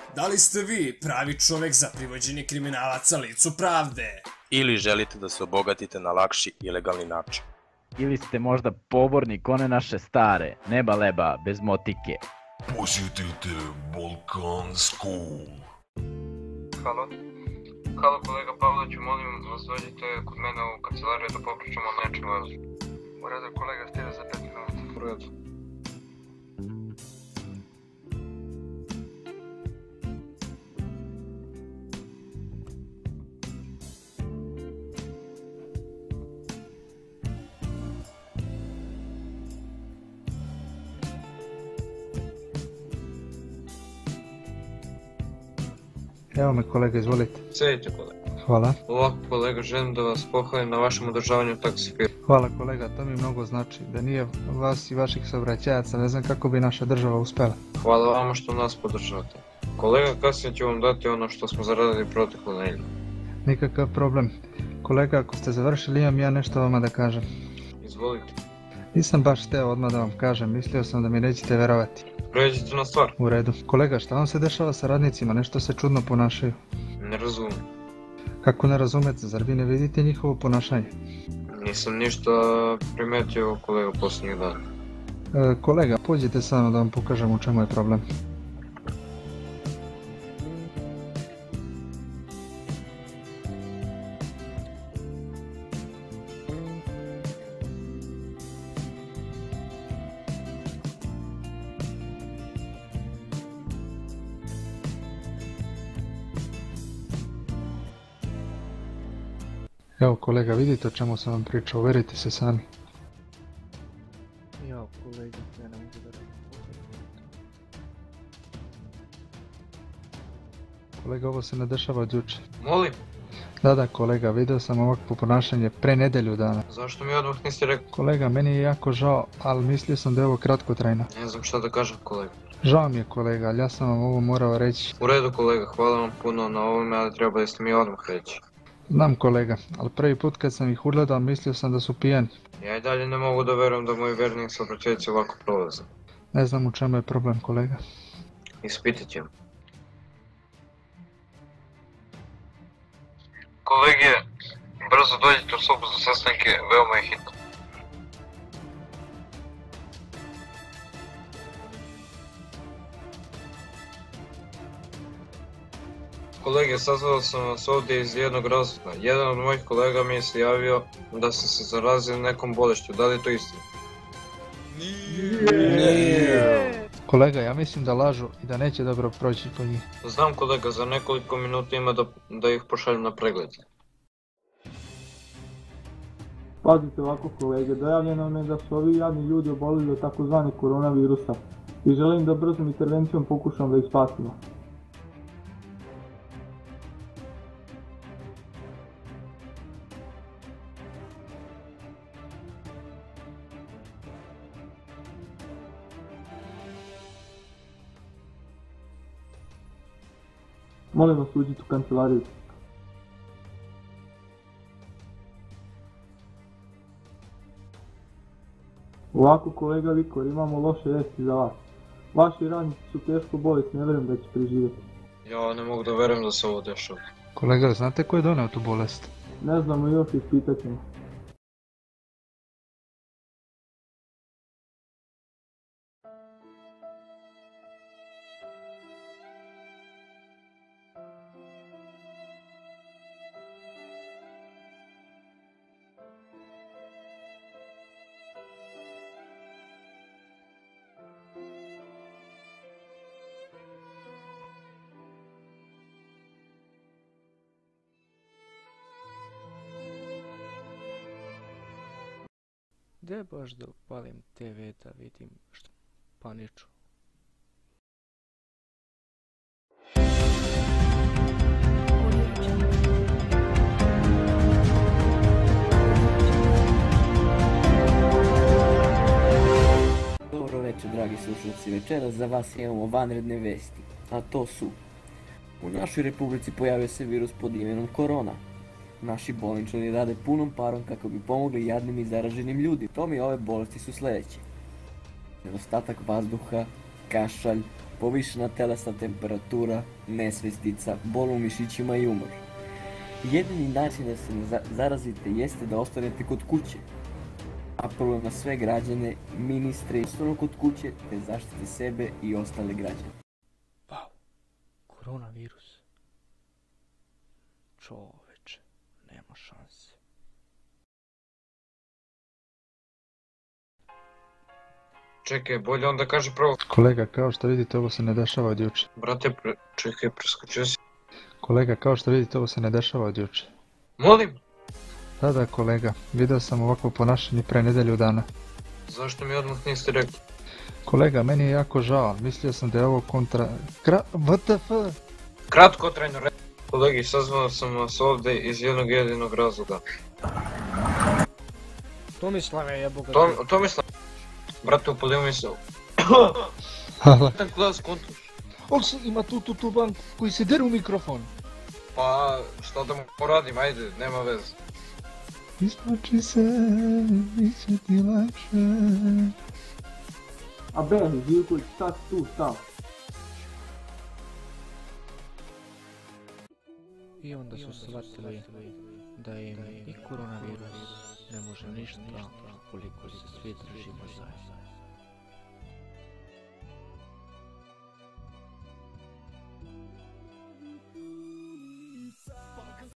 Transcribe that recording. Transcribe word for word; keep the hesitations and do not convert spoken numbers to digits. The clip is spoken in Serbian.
Da li ste vi pravi čovek za privođenje kriminalaca licu pravde? Ili želite da se obogatite na lakši i legalni način? Ili ste možda pobornik one naše stare, neba leba, bez motike? Posjetite Balkan School. Halo? Halo kolega Pavloviću, molim vas dođite kod mene u kancelariju da popričamo o nečem važnom. U redu kolega, stiže za pet minuta. U redu. Evo me kolega, izvolite. Sjedite kolega. Hvala. Ovako kolega, želim da vas pohvalim na vašem održavanju taksi firme. Hvala kolega, to mi mnogo znači. Da nije vas i vaših saobraćajaca, ne znam kako bi naša država uspela. Hvala vama što nas podržavate. Kolega, kasnije ću vam dati ono što smo zaradili proteklu nedelju. Nikakav problem. Kolega, ako ste završili, imam ja nešto vama da kažem. Izvolite. Nisam baš teo odmah da vam kažem, mislio sam da mi nećete verovati. Pređite na stvar. U redu. Kolega, šta vam se dešava sa radnicima? Nešto se čudno ponašaju. Ne razumijem. Kako ne razumete, zar vi ne vidite njihovo ponašanje? Nisam ništa primetio kolega posljednjih dana. E, kolega, pođite sa mnom da vam pokažem u čemu je problem. Evo kolega, vidite o čemu sam vam pričao, uverite se sami. Jao kolega, ja ne mogu da radim. Kolega, ovo se ne dešava od juče. Molim? Da, da kolega, vidio sam ovakvo ponašanje pre nedelju dana. Zašto mi odmah niste rekao? Kolega, meni je jako žao, ali mislio sam da je ovo kratkotrajno. Ne znam šta da kažem kolega. Žao mi je kolega, ali ja sam vam ovo morao reći. U redu kolega, hvala vam puno na ovome, ali trebali ste mi odmah reći. Znam kolega, ali prvi put kad sam ih ugledao mislio sam da su pijani. Ja i dalje ne mogu da verujem da moji verni saobraćajci ovako prolaze. Ne znam u čemu je problem kolega. Ispitat ćemo. Kolege, brzo dođite u sobu za sastanke, veoma je hitno. Kolege, sazvao sam vas ovdje iz jednog razloga. Jedan od mojih kolega mi je se javio da ste se zarazili nekom bolešću. Da li je to istina? Nije. Kolega, ja mislim da lažu i da neće dobro proći po njih. Znam kolega, za nekoliko minuta ima da, da ih pošaljem na pregled. Pazite ovako kolege, dojavljeno mi je da su ovi jadni ljudi obolili od takozvanih koronavirusa i želim da brzom intervencijom pokušam da ih spasimo. Molim vas, uđite u kancelariju. Ovako kolega Vikor, imamo loše vesti za vas. Vaši radnici su teško bolesni, ne vjerujem da će preživjeti. Ja ne mogu da verujem da se ovo dešava. Kolega, znate ko je doneo tu bolest? Ne znamo, još ispitat ćemo. Gde baš da upalim te ve da vidim što paniču? Dobro večer, dragi slušalci, večeras za vas imamo vanredne vesti, a to su: u našoj republici pojavio se virus pod imenom korona. Naši bolničari rade punom parom kako bi pomogli jadnim i zaraženim ljudima. Simptomi ove bolesti su sljedeće: nedostatak vazduha, kašalj, povišena telesna temperatura, nesvestica, bol u mišićima i umor. Jedini način da se ne zarazite jeste da ostanete kod kuće. Apelujem na sve građane, ministre, ostanu kod kuće te zaštite sebe i ostale građane. Wow, koronavirus. Čoveče, nema šanse. Čekaj, bolje onda kaže prvo. Kolega, kao što vidite, ovo se ne dešava od juče. Brate, pre... čekaj, preskočio si. Kolega, kao što vidite, ovo se ne dešava od juče. Molim? Da, da, kolega. Video sam ovakvo ponašanje pre nedelju dana. Zašto mi odmah niste rekli? Kolega, meni je jako žao. Mislio sam da je ovo kontra... Kra... W T F? Kratko trajno re... Kolegi, sazvao sam vas ovdje iz jednog jedinog razloga. Tomislave jeboga. Tom, Tomislav... Brate, upalio mi se... Hala. Ten glas kontuš. On ima tu tu tu bank koji se deru u mikrofon. Pa, šta da mu poradim, ajde, nema veze. Isplači se, bit će ti lakše. A Beni, Živković, šta si tu, šta? I onda su shvatili da im i koronavirus ne može ništa koliko se svi držimo zajedno.